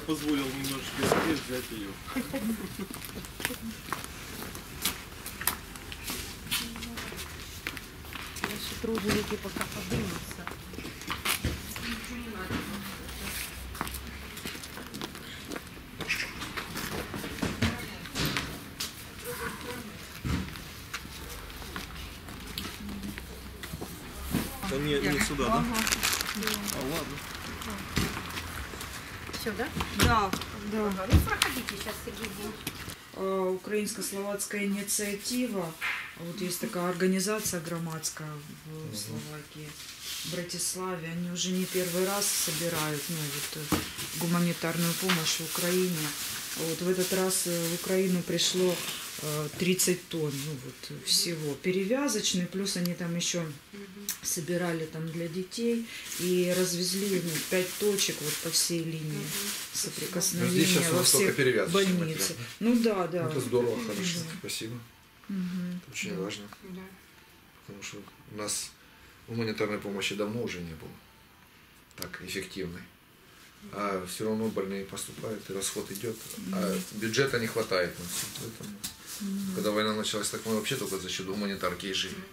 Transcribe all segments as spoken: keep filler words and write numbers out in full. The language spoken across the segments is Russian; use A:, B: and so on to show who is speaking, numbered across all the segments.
A: позволил немножечко себе взять ее.
B: Наши труженики пока подымутся.
A: Да не, не сюда, да?
B: Ага.
A: А ладно.
B: Все, да?
C: Да, да.
B: Ага. Ну, проходите сейчас, Сергей Евгеньевич.
C: Э, Украинско-словацкая инициатива. Вот есть такая организация громадская в Словакии, в Братиславе. Они уже не первый раз собирают ну, вот, э, гуманитарную помощь в Украине. Вот в этот раз э, в Украину пришло э, тридцать тонн ну, вот, всего. Перевязочный, плюс они там еще собирали там для детей и развезли ну, пять точек вот по всей линии соприкосновения
D: Здесь сейчас у
C: во
D: нас только
C: всех
D: перевязочный
C: больницах.
D: материал.
C: Ну да, да.
D: Это здорово, хорошо.
C: Да.
D: Спасибо.
C: Мгм.
D: Это очень важно.
B: Да.
D: Потому что у нас гуманитарной помощи давно уже не было так эффективной. А все равно больные поступают, и расход идет. А бюджета не хватает на все. Поэтому, когда война началась, так мы вообще только за счет гуманитарки и жили.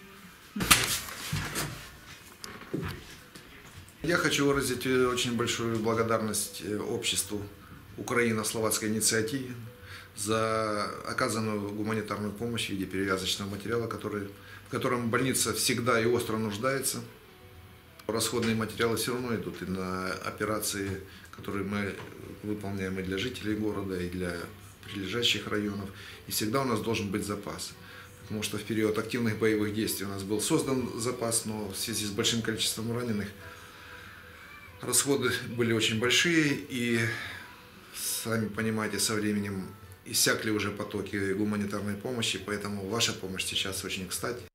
D: Я хочу выразить очень большую благодарность обществу Украино-Словацкой инициативе за оказанную гуманитарную помощь в виде перевязочного материала, который, в котором больница всегда и остро нуждается. Расходные материалы все равно идут и на операции, которые мы выполняем и для жителей города, и для прилежащих районов. И всегда у нас должен быть запас. Потому что в период активных боевых действий у нас был создан запас, но в связи с большим количеством раненых расходы были очень большие, и, сами понимаете, со временем иссякли уже потоки гуманитарной помощи, поэтому ваша помощь сейчас очень кстати.